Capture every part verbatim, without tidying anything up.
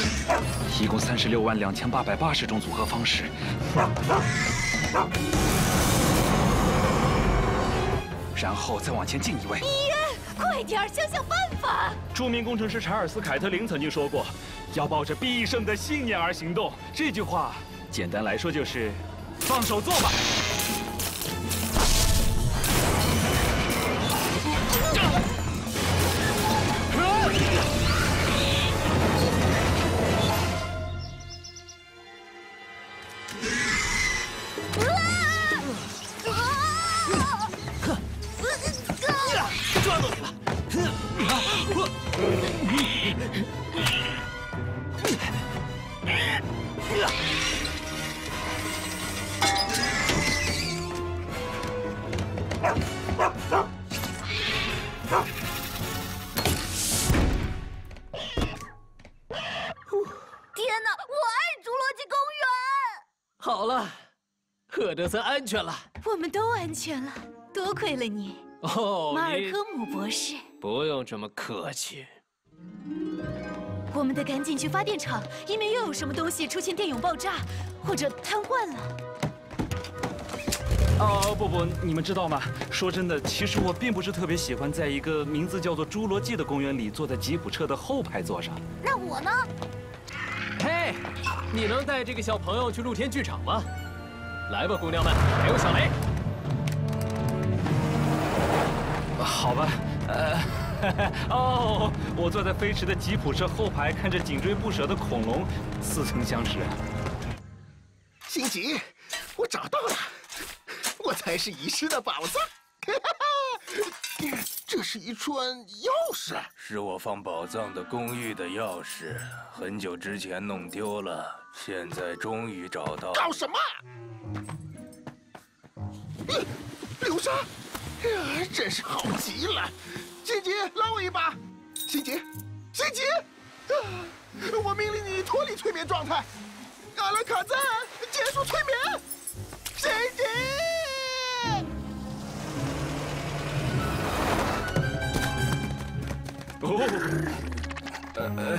一共三十六万两千八百八十种组合方式。然后再往前进一位。 伊恩，快点儿，想想办法！ 著名工程师查尔斯·凯特林曾经说过：“要抱着必胜的信念而行动。”这句话，简单来说就是，放手做吧。 好了，赫德森安全了， 我们都安全了，多亏了你， 哦， 马尔科姆博士。 不用这么客气。 我们得赶紧去发电厂，以免又有什么东西出现电涌爆炸，或者瘫痪了。 哦不不，你们知道吗？说真的，其实我并不是特别喜欢在一个名字叫做侏罗纪的公园里坐在吉普车的后排座上。 那我呢？ 嘿，你能带这个小朋友去露天剧场吗？来吧，姑娘们，还有小雷。 好吧，呃，哦，我坐在飞驰的吉普车后排，看着紧追不舍的恐龙，似曾相识。 辛吉，我找到了，我才是遗失的宝藏。这是一串钥匙， 是我放宝藏的公寓的钥匙，很久之前弄丢了，现在终于找到。 搞什么？嗯，流沙，呀，真是好极了！辛吉，拉我一把！辛吉，辛吉，啊！我命令你脱离催眠状态，阿拉卡赞，结束催眠！辛吉。 哦，呃呃，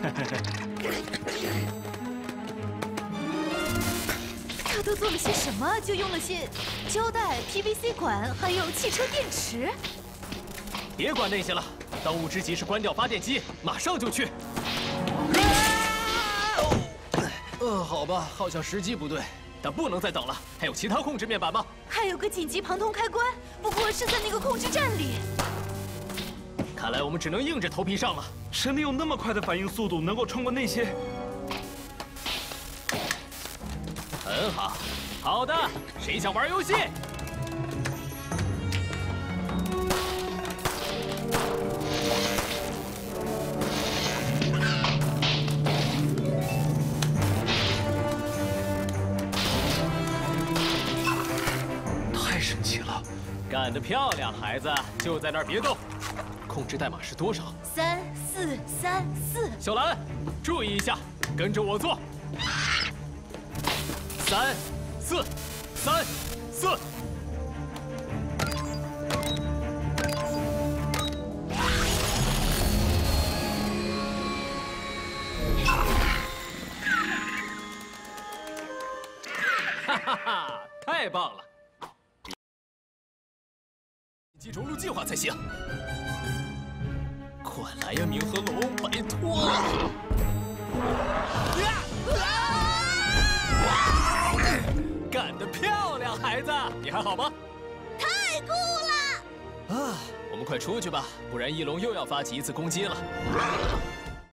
他都做了些什么？就用了些胶带、P V C 管，还有汽车电池。 别管那些了，当务之急是关掉发电机，马上就去。呃，好吧，好像时机不对，但不能再等了。还有其他控制面板吗？ 还有个紧急旁通开关，不过是在那个控制站里。 看来我们只能硬着头皮上了。 谁能有那么快的反应速度，能够穿过那些？ 很好，好的，谁想玩游戏？ 太神奇了！ 干得漂亮，孩子，就在那儿别动。 控制代码是多少？ 三四三四。 小兰，注意一下，跟着我做。三四三四。哈哈哈！太棒了！记着路计划才行。 快来呀，冥河龙！拜托了！干得漂亮，孩子！你还好吗？ 太酷了！ 啊，我们快出去吧，不然翼龙又要发起一次攻击了。